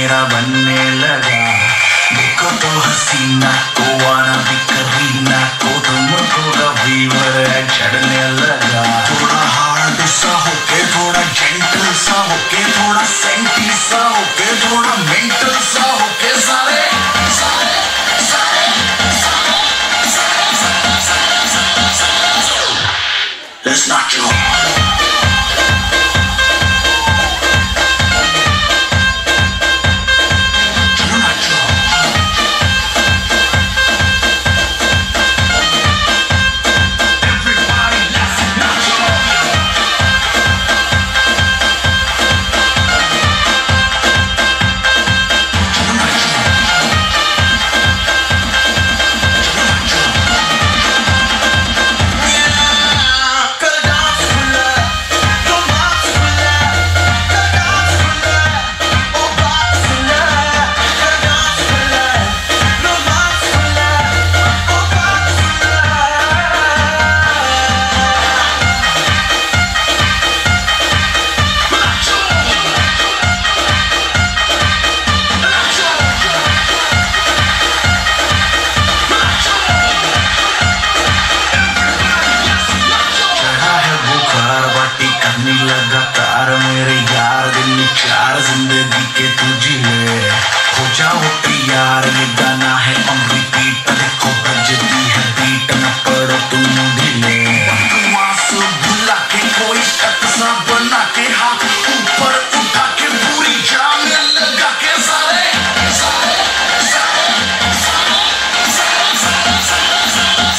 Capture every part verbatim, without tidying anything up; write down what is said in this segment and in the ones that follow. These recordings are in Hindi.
मेरा बनने लगा। देखो तो हसीना को आना भी करीना को तुमको का फीवर चढ़ने लगा। थोड़ा हार्ड सा होके थोड़ा जेंटल सा होके थोड़ा सेंटी सा होके थोड़ा मेंटल सा होके सारे सारे सारे Let's not you लगातार मेरे यार दिन चार जिंदगी के तुझे ले हो जाओ यार। ये गाना है ऑन रिपीट देखो बजती है बीट न पड़ो तुम ढीले। बकवास भुला के कोई स्टेप सा बना के हाथ ऊपर उठा के पूरी जान लगा के सारे सारे सारे सारे सारे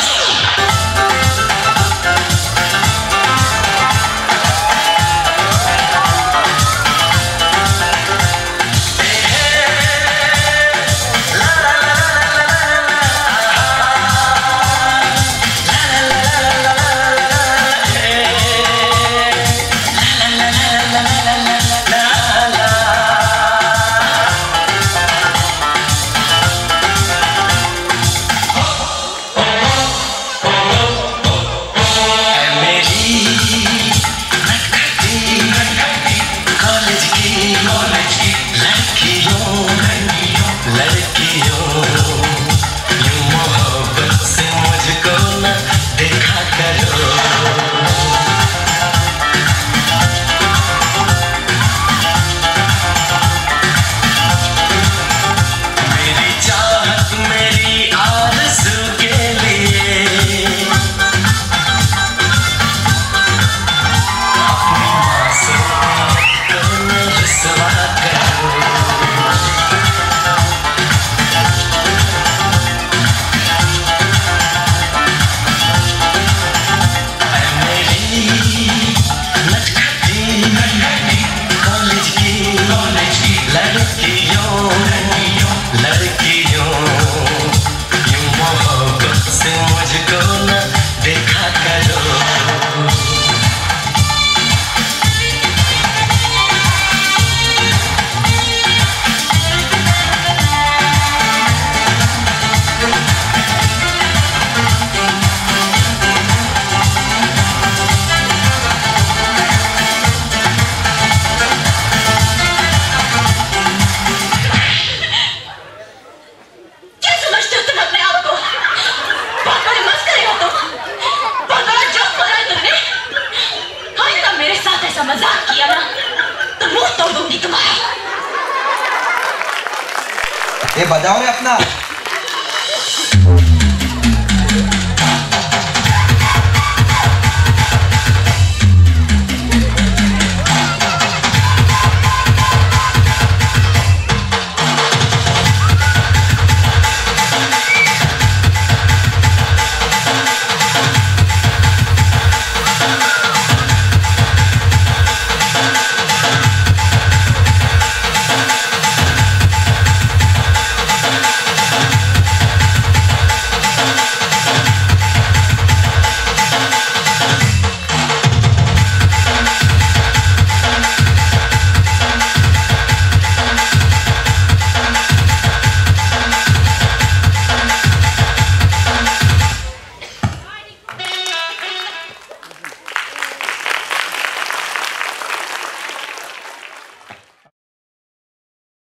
मजाक किया ना तो मुंह तोड़ दूंगी तुम्हारा। ये बजाओ रे अपना।